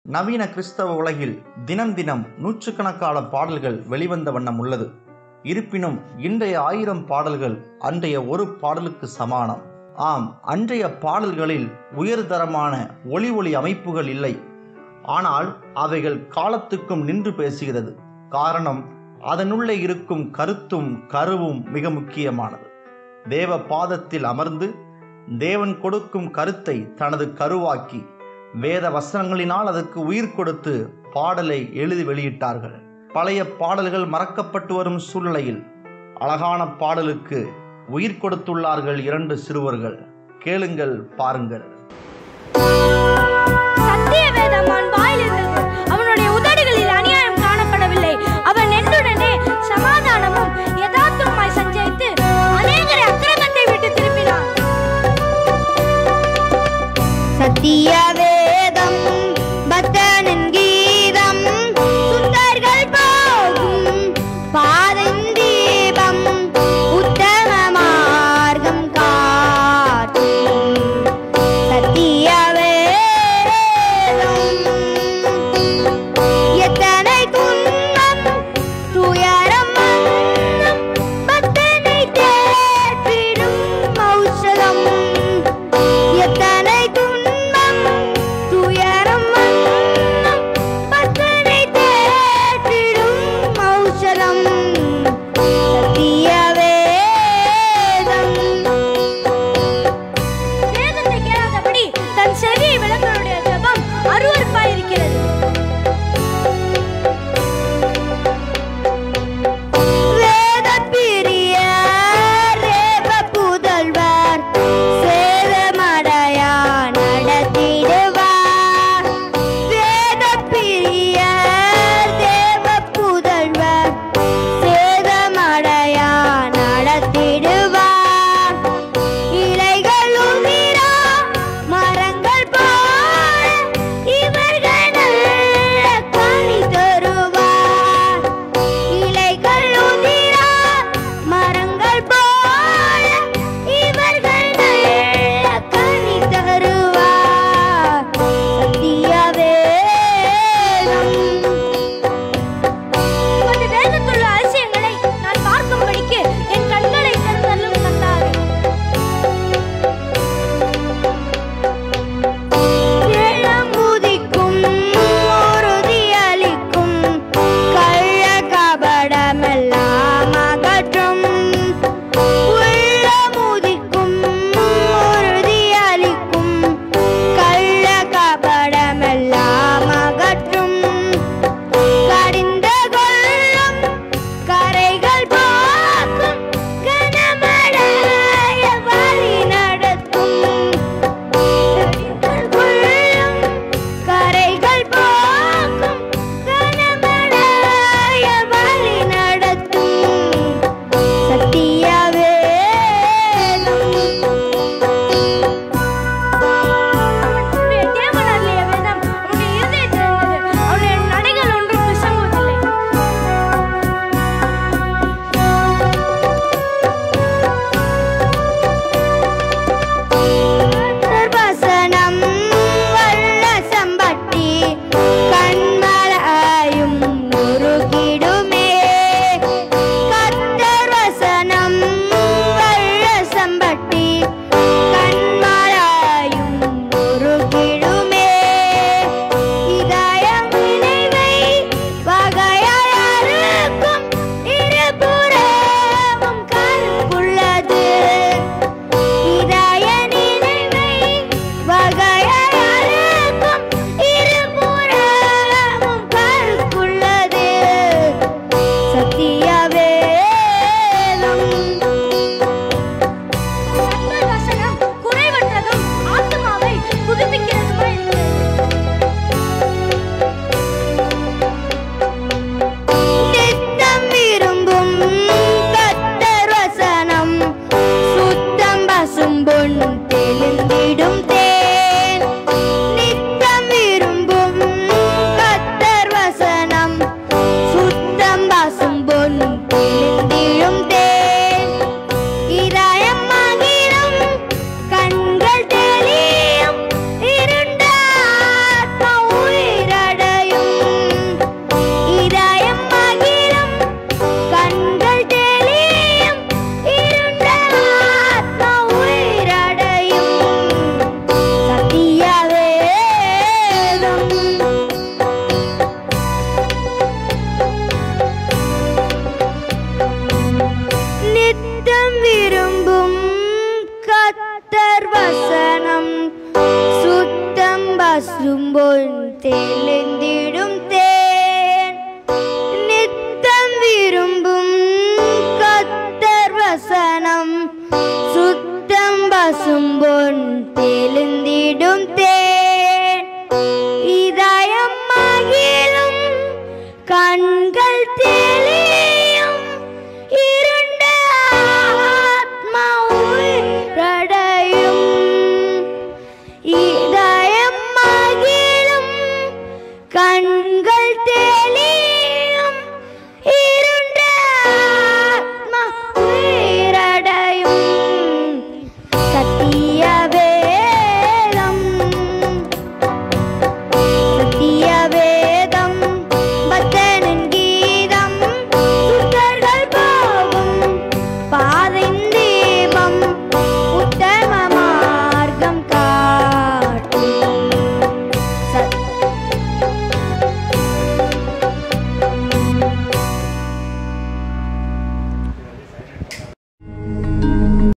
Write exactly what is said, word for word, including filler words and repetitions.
நவீன கிறிஸ்தவ உலகில் தினம் தினம் நூற்றுக்கணக்கான பாடல்கள் வெளிவந்த வண்ணம் உள்ளது. இருப்பினும் இன்றைய ஆயிரம் பாடல்கள் அன்றைய ஒரு பாடலுக்கு சமானம். ஆம், அன்றைய பாடல்களில் உயர்தரமான ஒளி ஒளி அமைப்புகள் இல்லை. ஆனால் அவைகள் காலத்துக்கும் நின்று பேசுகிறது. காரணம், அதனுள்ளே இருக்கும் கருத்தும் கருவும் மிக முக்கியமானது. தேவ பாதத்தில் அமர்ந்து தேவன் கொடுக்கும் கருத்தை தனது கருவாக்கி வேத வசனங்களினால் அதற்கு உயிர் கொடுத்து பாடலை எழுதி வெளியிட்டார்கள். பழைய பாடல்கள் மறக்கப்பட்டு வரும் சூழ்நிலையில் அழகான பாடலுக்கு உயிர் கொடுத்துள்ளார்கள் இரண்டு சிறுவர்கள். கேளுங்கள், பாருங்கள். சத்திய வேதமான் வாயிலிருந்து அவனுடைய உதடுகளில் அநியாயம் காணப்படவில்லை. அவன் என்னுடனே சமாதானமும் யதார்த்தமாய் சஞ்சரித்து அநேகரை அக்கிரமத்தை விட்டு திருப்பினான். சத்திய வேதம் பக்தனின் கீதம், சுத்தர்கள் போகும் பாதம் தீபம், உத்தம மார்க்கம் காட்டும். சத்திய வேதம் எத்தனை துன்பம் துயரம் வந்தம் பக்தனை தேற்றிடும் ஔஷதம். எத்தனை துன்பம் துயரம் வந்தம் பக்தனை தேற்றிடும் ஔஷதம். சத்திய வேதம். வேதத்தை கேளாதபடி தன் செவியை விளக்குவனுடைய ஜெபம் அருவருப்பாயிருக்கிறது. வேத பிரியர் தேவ புதல்வர் சேதமடையா நடத்திடுவார். வேத பிரியர் தேவ புதல்வர் சேதமடையா நடத்திடுவார். இலைகள் உதிரா மரங்கள் போல இவர்கள் தெளிந்திடும் தேன் நித்தம் விரும்பும் கர்த்தர் வசனம் சுத்தம் பசும்பொன் தெளிந்திடும் தேன் இதயம் மகிழும் கண்கள் தெளியும் இருண்ட ஆத்மா உயிரடையும் இதயம் மகிழும் கண்கள் தெளியும்